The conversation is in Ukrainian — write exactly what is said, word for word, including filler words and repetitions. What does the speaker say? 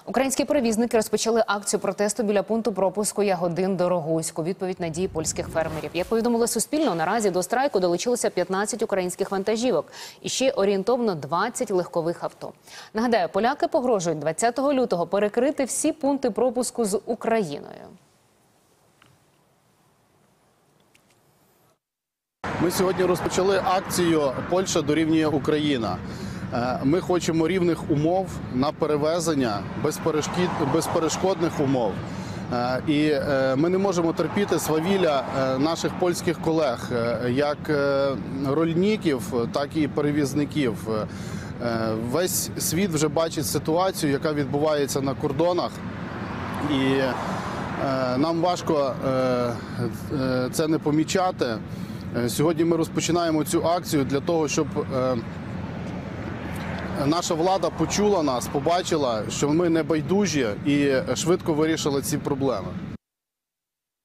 Українські перевізники розпочали акцію протесту біля пункту пропуску Ягодин-Дорогуськ у відповідь на дії польських фермерів. Як повідомили Суспільно, наразі до страйку долучилося п'ятнадцять українських вантажівок і ще орієнтовно двадцять легкових авто. Нагадаю, поляки погрожують двадцятого лютого перекрити всі пункти пропуску з Україною. Ми сьогодні розпочали акцію «Польща дорівнює Україна». Ми хочемо рівних умов на перевезення, безперешкодних умов. І ми не можемо терпіти свавілля наших польських колег, як рольників, так і перевізників. Весь світ вже бачить ситуацію, яка відбувається на кордонах. І нам важко це не помічати. Сьогодні ми розпочинаємо цю акцію для того, щоб наша влада почула нас, побачила, що ми не байдужі і швидко вирішили ці проблеми.